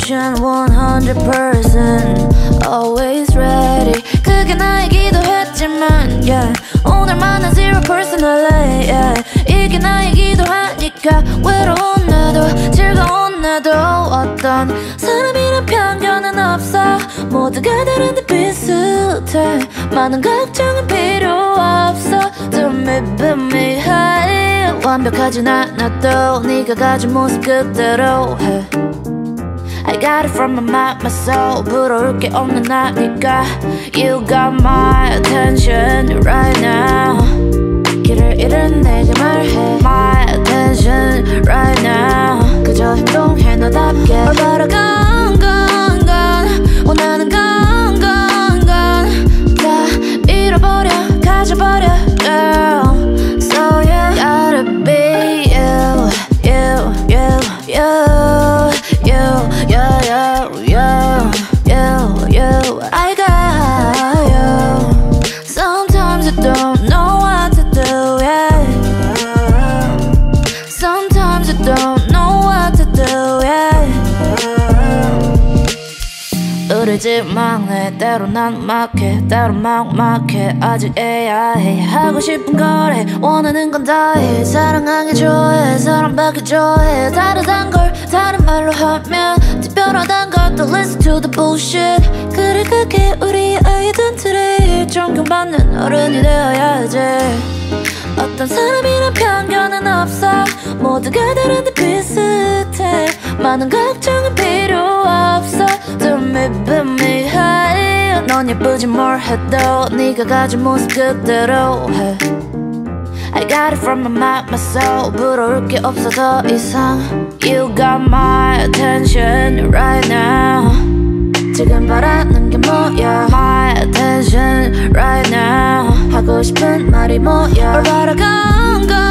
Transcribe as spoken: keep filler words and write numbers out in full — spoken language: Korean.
attention one hundred percent always ready. 그게 나의 기도했지만 yeah. 오늘만은 zero personally yeah. 이게 나의 기도하니까 외로운 나도 즐거운 나도 어떤 사람이란 편견은 없어. 모두가 다른데 비슷해. 많은 걱정은 필요 없어. Don't make me high. 완벽하진 않아도 네가 가진 모습 그대로 해. I got it from my mind, my soul. 부러울 게 없는 나니까. You got my attention right now. 길을 잃은 내게 말해. My attention right now. 그저 행동해 너답게. 뭘 바라건 건 건 원하는 건 건 건 다 잃어버려 가져버려 girl. So you gotta be you, you, you, you. You, you, you, you, you, you. I got you. Sometimes I don't know what to do, yeah. Sometimes I don't know what to do, yeah. 우리 집 막내 때로 난 막해 때로 막막해 아직 에이아이 하고 싶은 걸 해 원하는 건 다 해 사랑하기 좋아해 사랑받기 좋아해 다르단 걸 다른 말로 하면 특별하단 것도 listen to the bullshit. 그래 그게 우리의 아이덴티티 존경받는 어른이 되어야지. 어떤 사람이란 편견은 없어. 모두가 다른데 비슷해. 많은 걱정은 필요 없어. Don't make me high. 넌 예쁘지 뭘 해도 네가 가진 모습 그대로 해. I got it from my mind, my soul. 부러울 게 없어 더 이상. You got my attention right now. 지금 바라는 게 뭐야. My attention right now. 하고 싶은 말이 뭐야. 뭘 바라건 건